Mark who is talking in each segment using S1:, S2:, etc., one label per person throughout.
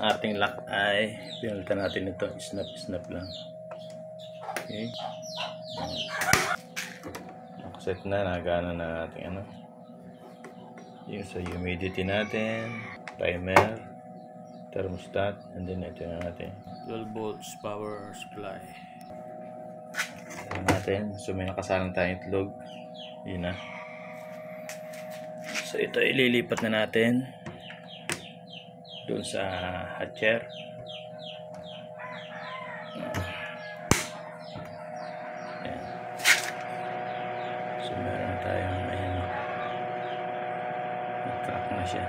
S1: ating lock ay pinalitan natin ito. Snap lang. Okay. Set na, nagana na natin yung sa humidity natin, timer, thermostat, and then ito na natin 12 volts power supply. Ito natin, so may nakasalang tayong itlog, yun na. So ito ililipat na natin doon sa hatcher. So meron tayong nag-crack na siya.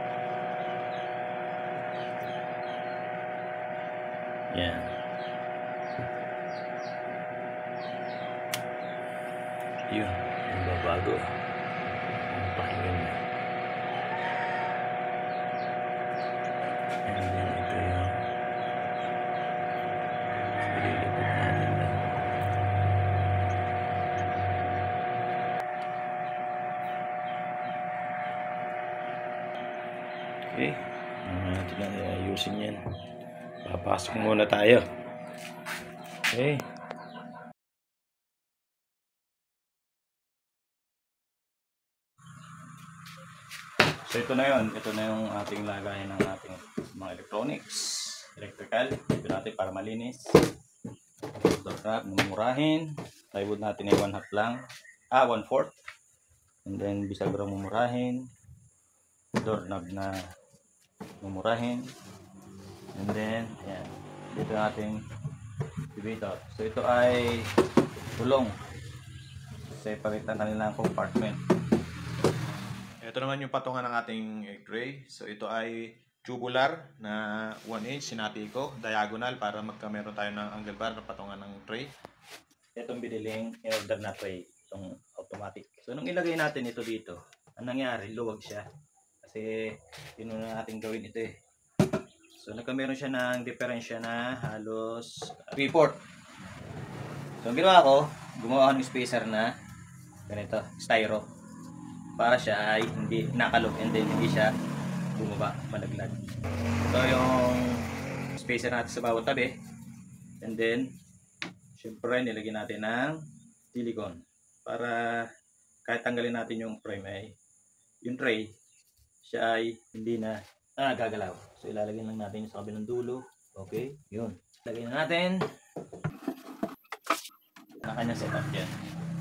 S1: Yan. Yun, yung babago. Yung pakinggan na. And then ito yung ililipat natin na. Okay, natin lang ayusin yan. Papasok muna tayo. Okay. So ito na yun. Ito na yung ating lagayan ng ating mga electronics. Electrical. Ito natin para malinis. Door wrap, mumurahin. Plywood natin ay 1/2 lang. 1/4. And then bisagra mumurahin. Doorknob na mumurahin. And then, ayan. Dito natin elevator. So ito ay tulong. Separate na kanilang compartment. Ito naman yung patungan ng ating egg tray. So ito ay tubular na 1 inch. Sinati ko. Diagonal para meron tayo ng angle bar na patungan ng tray. Itong biniling in-order na tray. Itong automatic. So nung ilagay natin ito dito, ang nangyari, luwag siya. Kasi tinuna natin gawin ito eh. So nagkameron siya ng diferensya na halos 3/4. So ang ginawa ko, gumawa ako ng spacer na ganito, styro. Para siya ay hindi nakalog and then hindi siya bumaba, malaglag. So yung spacer natin sa bawat tabi. And then syempre nilagyan natin ng silicone para kahit tanggalin natin yung frame ay yung tray siya ay hindi na gagalaw. So ilalagay lang natin yung sa kabilang dulo. Okay, yun. Lagay na natin ang kanyang setup dyan.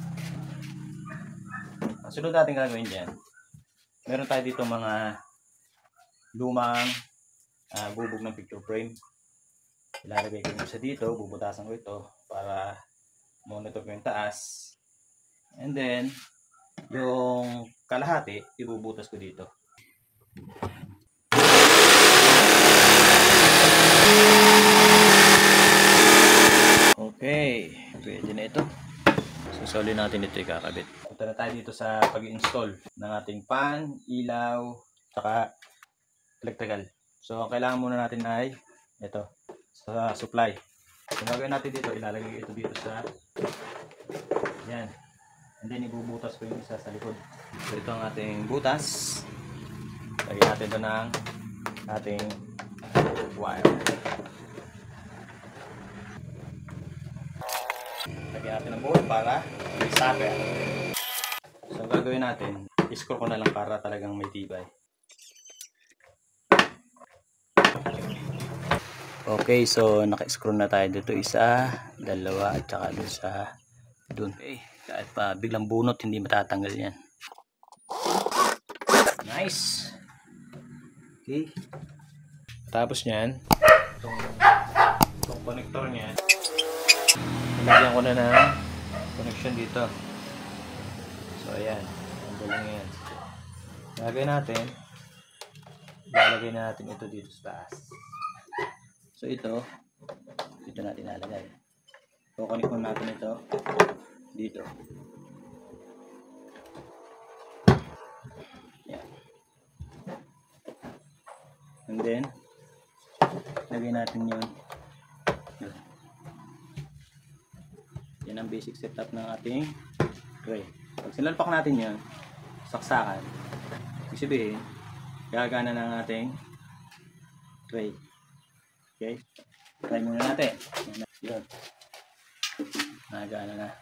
S1: Ang sunod natin gagawin dyan, meron tayo dito mga lumang bubog ng picture frame. Ilalagay ko yung isa dito, bubutasan ko ito para monitor ko yung taas. And then yung kalahati ibubutas ko dito. Okay, pwede na ito. Susuli natin ito ikakabit. Punta na tayo dito sa pag-install ng ating fan, ilaw, saka electrical. So ang kailangan muna natin ay ito, sa supply. So gagawin natin dito, ilalagay ito dito sa yan. And then ibubutas ko yung isa sa likod. So ito ang ating butas. Lagyan natin ito ng ating wire. Lagyan natin ng bolt para may sucker. So ang gagawin natin, i-screw ko na lang para talagang may tibay. Okay, so naka-screw na tayo dito, isa, dalawa, at saka doon sa doon. Okay, kahit pa biglang bunot, hindi matatanggal yan. Nice! Okay. Tapos nyan, itong connector nyan, nilagyan ko na ng connection dito. So ayan, ang lang yan. Lagay natin, lalagay na natin ito dito sa taas. So ito, dito natin lalagay. Kukonek mo natin ito dito. Yan. And then, lagay natin yun. Yan ang basic setup ng ating tray. Pag sinalpak natin yun, saksakan, ibig sabihin, gagana ng ating tray. Okay. Try muna natin. Yun. Nagana na.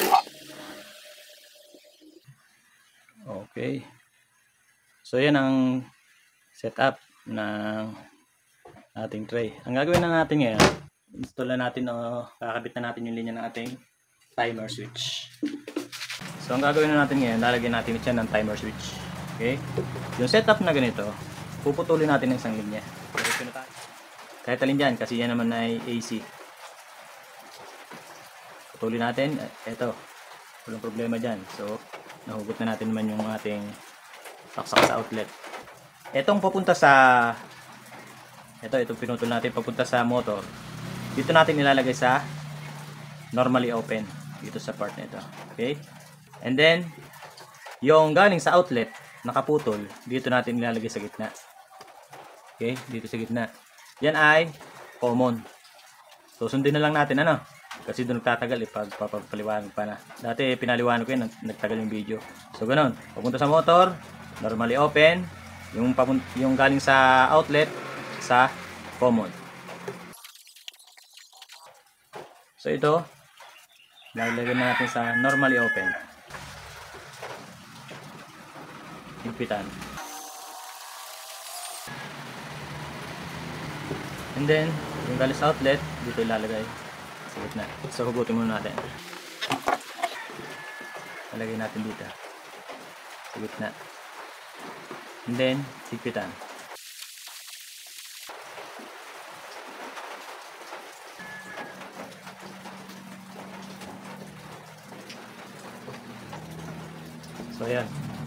S1: Okay. So yan ang setup ng ating tray. Ang gagawin na natin ngayon, install na natin o kakabit na natin yung linya ng ating timer switch. So ang gagawin na natin ngayon, lalagyan natin siya ng timer switch. Okay? Yung setup na ganito, puputulin natin ng isang linya. Kahit alin dyan, kasi yan naman ay AC. Putulin natin. Eto, walang problema dyan. So, nahugot na natin naman yung ating saksak sa outlet. Etong papunta sa itong pinutol natin papunta sa motor. Dito natin ilalagay sa normally open dito sa part nito. Okay? And then yung galing sa outlet nakaputol, dito natin ilalagay sa gitna. Okay? Dito sa gitna. Yan ay common. So sundin na lang natin ano. Kasi doon nagtatagal pag papaliwanag pa na. Dati pinaliwanag ko yun, nagtagal yung video. So ganun, papunta sa motor, normally open, yung galing sa outlet sa common. So ito, lalagyan na natin sa normally open. Higpitan. And then, yung galing sa outlet, dito ilalagay. Sa gitna. So, hugutin muna natin. Lagay natin dito. Sa gitna. And then, higpitan. So, ayan.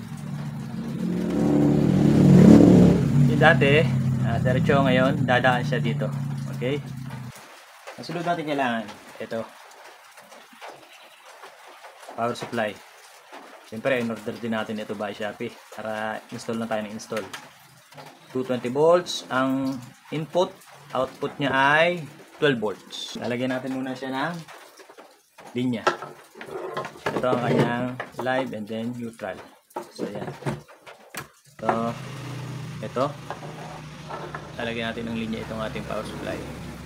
S1: Yung dati, diretso ngayon, dadaan siya dito. Okay? Ang sunod natin kailangan, ito, power supply. Siyempre, in-order din natin ito by Shopee para install na tayo ng install. 220 volts, ang input, output niya ay 12 volts. Lalagyan natin muna siya ng linya. Ito ang kanyang live and then neutral. So, yan. So, ito, lalagyan natin ng linya itong ating power supply.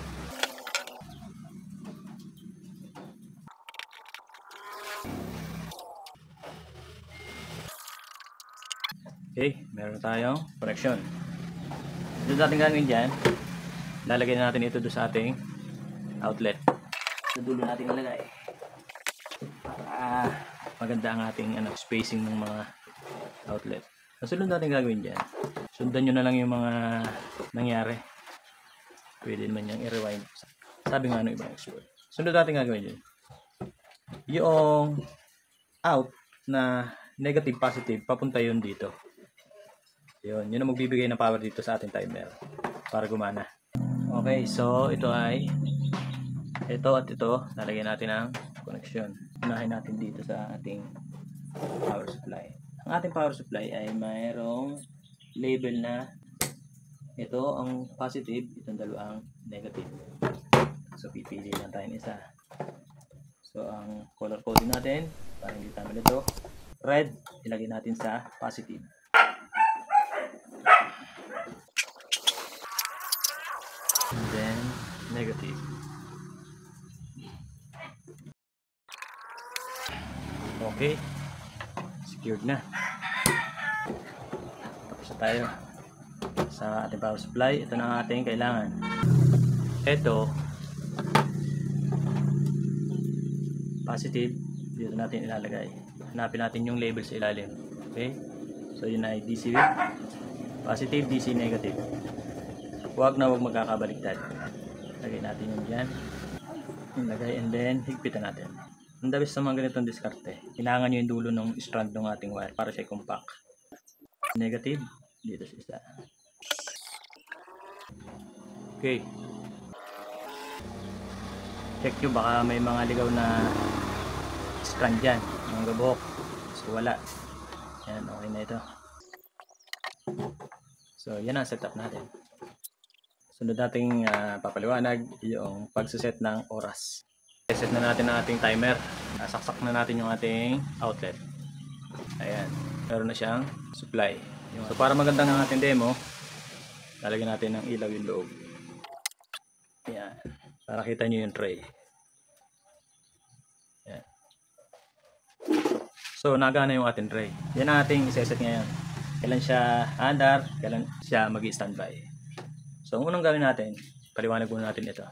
S1: Okay, meron tayong connection. Ito natin gagawin dyan, lalagyan natin ito doon sa ating outlet. Sa dulo natin ilagay para maganda ang ating spacing ng mga outlet. Kasunod natin gagawin dyan, sundan nyo na lang yung mga nangyari. Pwede naman yung i-rewind. Sabi nga ibang expert. Sunod natin gagawin dyan, yung out na negative positive papunta yun dito. Yun ang magbibigay ng power dito sa ating timer para gumana. Okay, so ito ay ito at ito, lalagyan natin ng connection. Unahin natin dito sa ating power supply. Ang ating power supply ay mayroong label na ito ang positive, itong dalawang negative. So pipili lang tayo ng isa. So ang color coding natin para hindi tayo malito, red, ilagay natin sa positive. And then negative. Okay, secured na. Tapos na tayo sa ating power supply. Ito na ang ating kailangan. Ito positive, dito natin ilalagay. Hanapin natin yung label sa ilalim. Okay, so yun ay DC positive, DC negative. Huwag magkakabaliktad. Lagay natin yun dyan. Ilagay and then higpitan natin. Ang dabis sa mga ganitong diskarte, kailangan nyo yung dulo ng strand ng ating wire para siya compact. Negative, dito sa isa. Okay. Check nyo, baka may mga ligaw na strand dyan, mga gabok. So wala. Yan, okay na ito. So yan ang setup natin. Sunod nating papaliwanag yung pagsiset ng oras. Set na natin ang ating timer. Saksak na natin yung ating outlet. Ayan, meron na siyang supply. So para maganda ng ating demo, lalagyan natin ng ilaw yung loob. Yan. Para kita nyo yung tray. Yan. So, nagana yung ating tray. Yan ang ating iseset ngayon. Kailan siya andar, kailan siya mag-standby. So, ang unang gawin natin, paliwanag muna natin ito.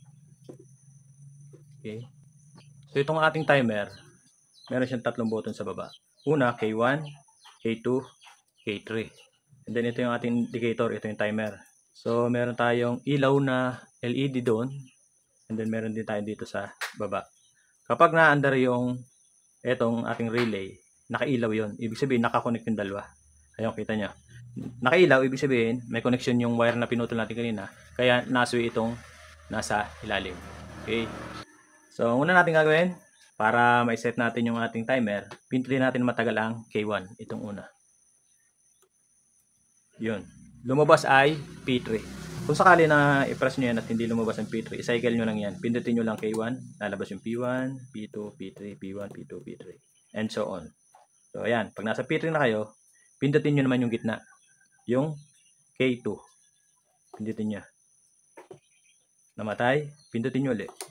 S1: Okay. So, itong ating timer, meron siyang tatlong button sa baba. Una, K1, K2, K3. And then, ito yung ating indicator, ito yung timer. So, meron tayong ilaw na LED doon. And then, meron din tayo dito sa baba. Kapag na-under yung etong ating relay, nakailaw yon. Ibig sabihin, nakakonect yung dalawa. Ayun, kita nyo. Nakailaw, ibig sabihin, may connection yung wire na pinutol natin kanina. Kaya, naswi itong nasa ilalim. Okay. So, una natin gagawin, para ma-set natin yung ating timer, pindutin natin matagal ang K1. Itong una. Yun. Lumabas ay P3. Kung sakali na i-press nyo yan at hindi lumabas ang P3, i-cycle nyo lang yan. Pindutin nyo lang K1, lalabas yung P1, P2, P3, P1, P2, P3, and so on. So, ayan. Pag nasa P3 na kayo, pindutin nyo naman yung gitna. Yung K2. Pindutin nyo. Namatay, pindutin nyo ulit.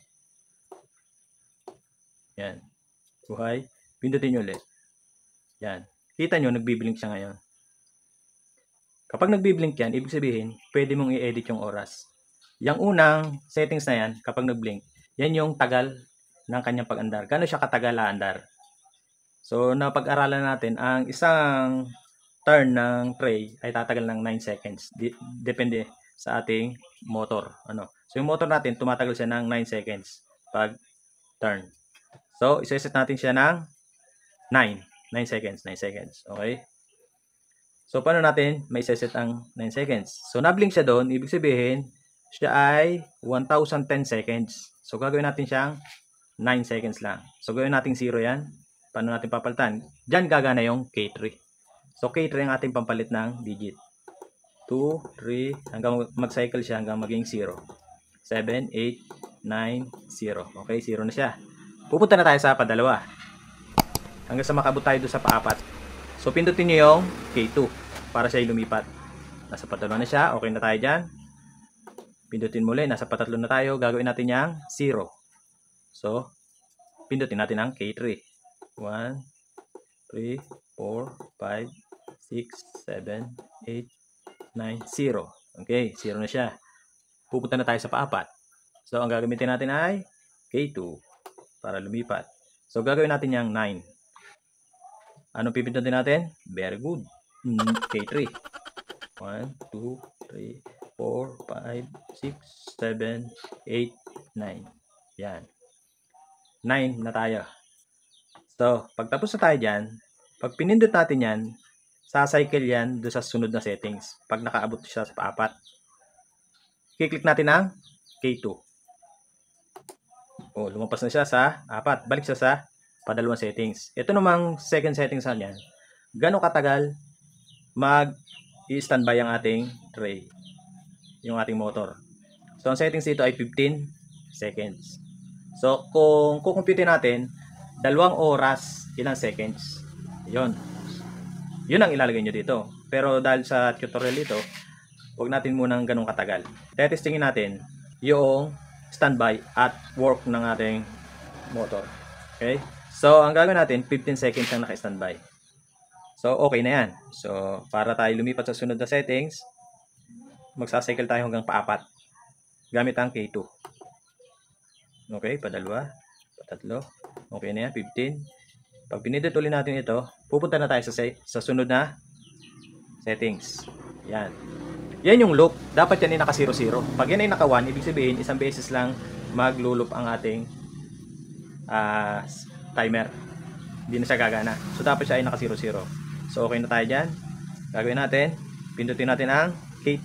S1: Yan. Buhay, pindutin nyo ulit. Yan. Kita nyo, nagbiblink siya ngayon. Kapag nagbiblink yan, ibig sabihin, pwede mong i-edit yung oras. Yung unang settings na yan, kapag nagblink, yan yung tagal ng kanyang pag-andar. Gano'n siya katagal aandar? So, napag-aralan natin, ang isang turn ng tray ay tatagal ng 9 seconds. Depende sa ating motor. So, yung motor natin, tumatagal siya ng 9 seconds pag turn. So, iseset natin siya ng 9 seconds. Okay? So, paano natin may set ang 9 seconds? So, nablink siya doon. Ibig sabihin, siya ay 1,010 seconds. So, gagawin natin siyang 9 seconds lang. So, gawin natin 0 yan. Paano natin papalitan? Diyan gagana yung K3. So, K3 ang ating pampalit ng digit. 2, 3, hanggang mag-cycle siya hanggang maging 0. 7, 8, 9, 0. Okay, 0 na siya. Pupunta na tayo sa padalawa. Hanggang sa makabot tayo doon sa paapat. So, pindutin nyo yung K2 para siya lumipat. Nasa patalo na siya. Okay na tayo dyan. Pindutin muli. Nasa patatlo na tayo. Gagawin natin yung 0. So, pindutin natin ang K3. 1, 3, 4, 5, 6, 7, 8, 9, 0. Okay, 0 na siya. Pupunta na tayo sa paapat. So, ang gagamitin natin ay K2 para lumipat. So, gagawin natin yung 9. Anong pipindutin natin? Very good. K3. 1, 2, 3, 4, 5, 6, 7, 8, 9. Yan. 9 na tayo. So, pagtapos na tayo dyan, pag pinindot natin yan, sacycle yan doon sa sunod na settings. Pag nakaabot siya sa paapat. Kiklik natin ang K2. O, lumabas na siya sa apat. Balik siya sa padalawang settings. Ito namang second settings na yan. Gano'ng katagal mag-i-standby ang ating tray. Yung ating motor. So, ang settings dito ay 15 seconds. So, kung kukumpute natin, 2 oras, ilang seconds. Yun. Yun ang ilalagay nyo dito. Pero dahil sa tutorial ito, huwag natin munang ganong katagal. Testingin natin yung standby at work ng ating motor. Okay? So, ang gagawin natin, 15 seconds ang naka-standby. So, okay na yan. So, para tayo lumipat sa sunod na settings, magsacycle tayo hanggang paapat. Gamit ang K2. Okay, padalwa, patatlo. Okay na yan, 15. Pag pinindot ulit natin ito, pupunta na tayo sa sunod na settings. Yan. Yan yung loop. Dapat yan ay naka 0-0. Pag yan ay naka 1, ibig sabihin, isang beses lang mag-loop ang ating timer. Hindi na siya gagana. So, dapat siya ay naka 0-0. So, okay na tayo dyan. Gagawin natin, pindutin natin ang K2.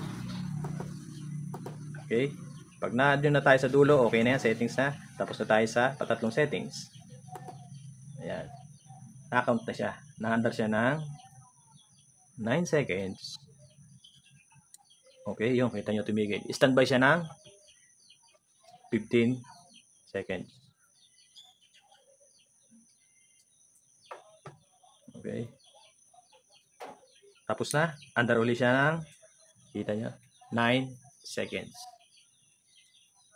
S1: Okay. Pag na-doon na tayo sa dulo, okay na yan, settings na. Tapos na tayo sa patatlong settings. Ayan. Na-count na siya. Na-under siya ng 9 seconds. Okay, yun. Kita nyo tumigil. Standby siya ng 15 seconds. Okay. Tapos na. Under uli siya ng, kita nyo, 9 seconds.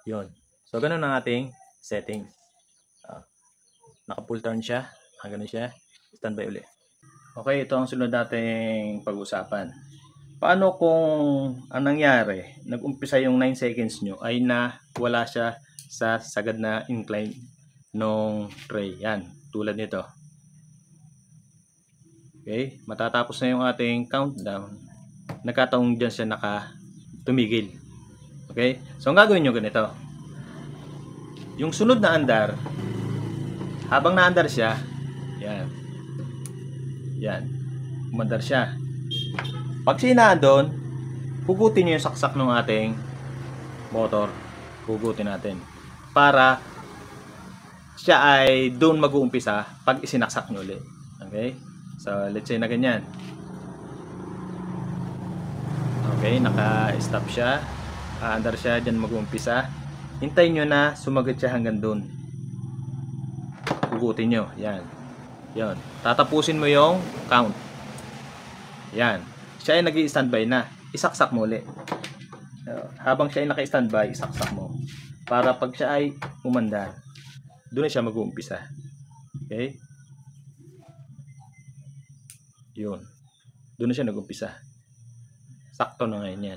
S1: Yun. So, ganun ang ating settings. Naka-full turn siya. Ganun siya. Standby uli. Okay, ito ang sunod nating pag-usapan. Paano kung ang nangyari, nag-umpisa yung 9 seconds nyo ay wala siya sa sagad na incline nung tray. Yan, tulad nito. Okay, matatapos na yung ating countdown. Nagkataong dyan siya tumigil. Okay, so ang gagawin nyo ganito. Yung sunod na andar, habang naandar siya, yan, umandar siya. Pag sinaan doon, hugutin nyo yung saksak ng ating motor. Hugutin natin. Para siya ay doon mag-uumpisa pag isinaksak nyo ulit. Okay? So, let's say na ganyan. Okay, naka-stop siya. Aandar siya, dyan mag-uumpisa. Hintayin nyo na sumagot siya hanggang doon. Hugutin nyo. Yan. Yan. Tatapusin mo yung count. Yan. Siya ay nag-i-standby na. Isaksak mo ulit. Habang siya ay naka-standby, isaksak mo. Para pag siya ay umandar, doon na siya mag-uumpisa. Okay? Yun. Doon na siya nag-uumpisa. Sakto na ngayon yan.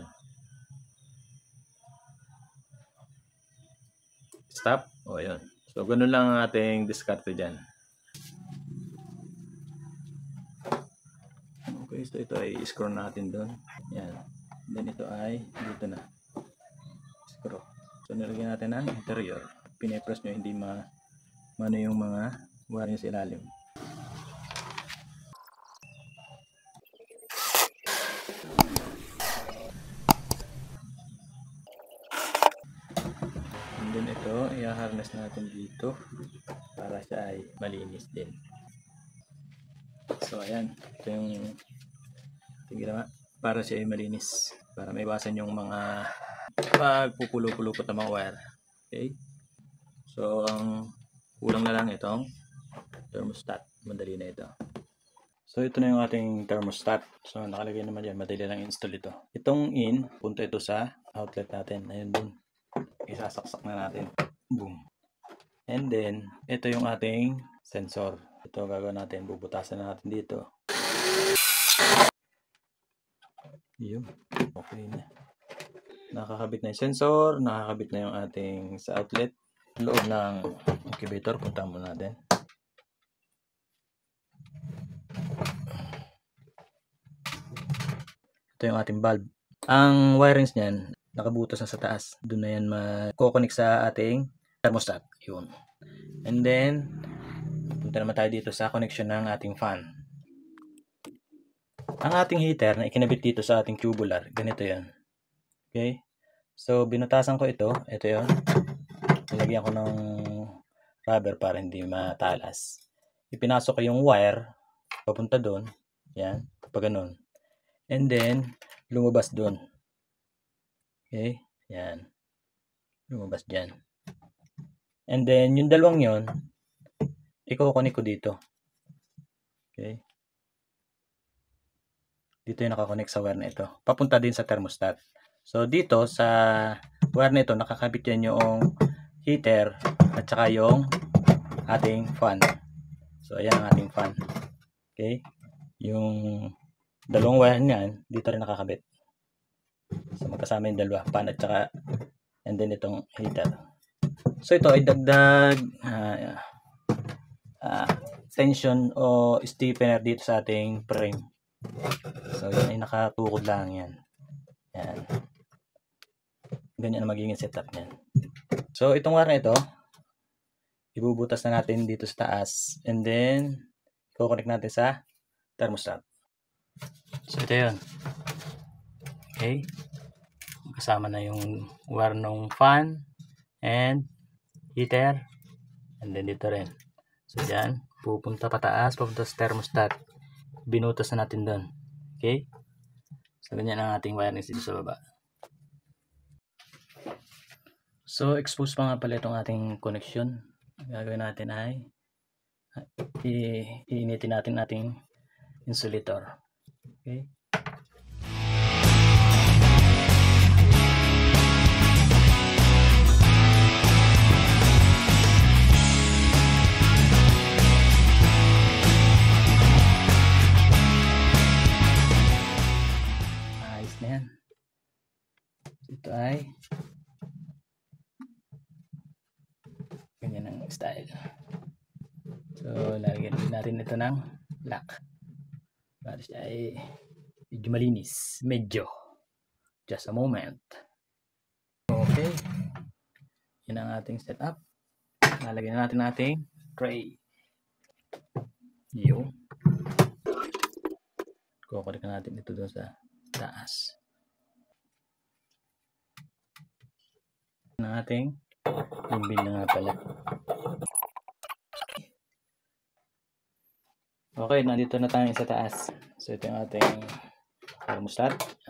S1: Stop. O, yun. So, ganun lang ang ating diskarte dyan. Okay, so ito ay screw natin doon. Yan. Then ito ay dito na. Screw. So, nilagyan natin ang interior. Pinipress nyo, hindi mano yung mga wiring sa ilalim. And then ito, i-harness natin dito para siya ay malinis din. So, ayan. Ito yung ginawa para siya ay malinis. Para maiwasan yung mga pagpupulupulupot ng mga wire. Okay? So, ang kulang na lang itong thermostat. Madali na ito. So, ito na yung ating thermostat. So, nakalagay naman dyan. Madali lang install ito. Itong in, punta ito sa outlet natin. Ayun dun. Isasaksak na natin. Boom. And then, ito yung ating sensor. Ito gagawin natin. Bubutasan na natin dito. Yun. Okay na. Nakakabit na yung sensor. Nakakabit na yung ating sa outlet. Loob ng incubator. Punta mo natin. Ito yung ating bulb. Ang wirings niyan, nakabutas na sa taas. Doon na yan mag-connect sa ating thermostat. Yun. And then, punta naman tayo dito sa connection ng ating fan. Ang ating heater na ikinabit dito sa ating tubular, ganito yan. Okay? So, binutasan ko ito. Ito yun. Nilagyan ko ng rubber para hindi matalas. Ipinasok ko yung wire, papunta doon. Yan. Pag ganun. And then, lumabas doon. Okay? Yan. Lumabas dyan. And then, yung dalawang yon, iko-connect ko dito. Okay? Dito yung nakakonect sa wire na ito. Papunta din sa thermostat. So, dito sa wire na ito, nakakabit yan yung heater at saka yung ating fan. So, ayan ang ating fan. Okay? Yung dalawang wire niyan, dito rin nakakabit. So, magkasama yung dalawa. Fan at saka, and then itong heater. So, ito ay dagdag tension o stiffener dito sa ating frame. So, yan ay nakatukod lang yan. Yan. Ganyan ang magiging setup niyan. So, itong wire na ito, ibubutas na natin dito sa taas. And then, i-connect natin sa thermostat. So, ito yun. Okay. Kasama na yung wire ng fan and heater. And then, dito rin. So, dyan. Pupunta pataas, papunta sa thermostat. Binutas na natin doon. Okay? So, ganyan ang ating wirings dito sa baba. So, expose pa nga pala itong ating connection. Ang gagawin natin ay iinitin natin ating insulator. Okay? Ito ay ganyan ang style. So, lagyan natin ito ng lock para siya ay medyo malinis. Medyo. Just a moment. Okay. Yan ang ating setup. Lalagyan natin ating tray. Yung kukulikan natin ito doon sa taas ng ating limbil na nga pala. Okay, nandito na tayo sa taas. So ito yung ating thermostat.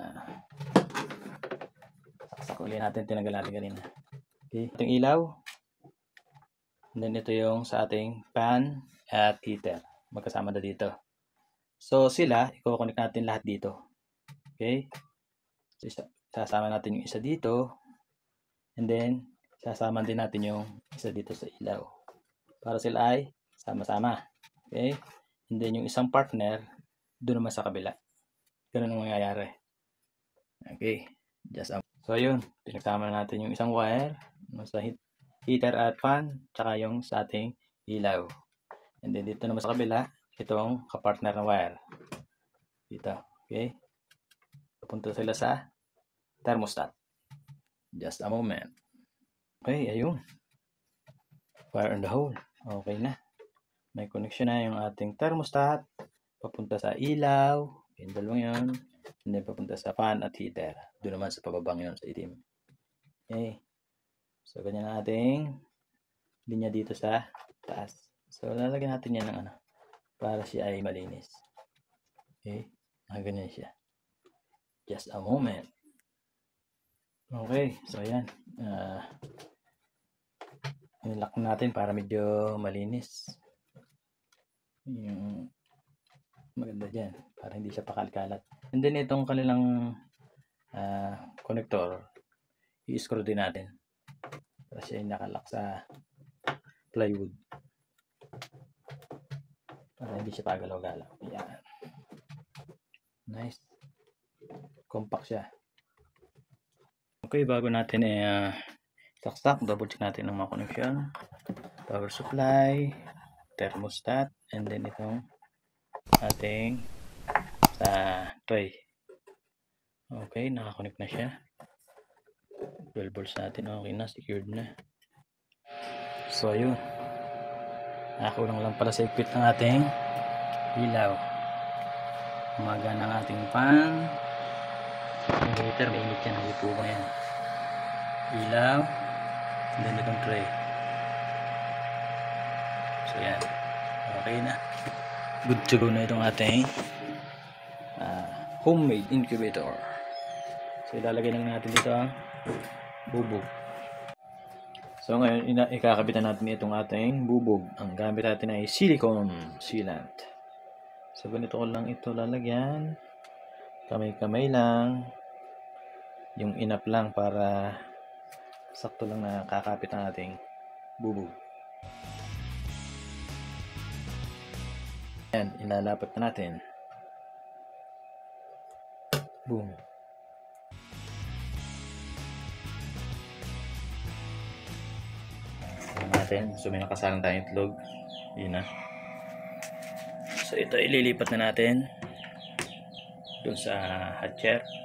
S1: Saksak ulit natin, tinanggal natin kanina. Okay, ating ilaw. And then ito yung sa ating fan at heater. Magkasama na dito. So sila, i-connect natin lahat dito. Okay? So sasama natin yung isa dito. And then sasama din natin yung isa dito sa ilaw. Para sila ay sama-sama. Okay? And then yung isang partner doon naman sa kabila. Ganun ang mangyayari. Okay. So yun, pinagsama natin yung isang wire sa heater at fan, tsaka yung sa ating ilaw. And then dito naman sa kabila, itong kapartner na wire. Dito. Okay. Papunta sila sa thermostat. Just a moment. Okay, ayun. Fire in the hole. Okay na. May connection na yung ating thermostat. Papunta sa ilaw. Yung dalawang yun. And then papunta sa fan at heater. Doon naman sa pababang yun sa itim. Okay. So, ganyan ang ating linya dito sa taas. So, lalagyan natin yan ng ano. Para siya ay malinis. Okay. Ganyan siya. Just a moment. Okay. So, ayan. Inilak natin para medyo malinis. Yung maganda dyan para hindi siya pakalkalat. And then itong kanilang connector i-screw din natin para siya nakalak sa plywood para hindi siya pagalaw-galaw. Yan. Nice. Compact siya. Okay, bago natin saksak, double check natin ang mga connection. Power supply, thermostat, and then itong ating tray. Okay, nakakonect na siya. 12 volts natin, okay na, secured na. So ayun, nakakulang lang pala sa equip ng ating ilaw. Umaga ng ating fan. Yung heater, mainit yan, hipo ko yan. Ilaw, and then itong tray. So yan, okay na. Good to go na itong ating homemade incubator. So ilalagay lang natin dito ang bubog. So ngayon ikakabitan natin itong ating bubog. Ang gamit natin ay silicone sealant. So ganito ko lang ito lalagyan. Kamay-kamay lang. Yung inap lang para sakto lang na kakapit ang ating bubog. Yan, ilalapat na natin. Boom. Natin. So may nakasalang tayong itlog. Yun na. So ito ililipat na natin doon sa hot chair.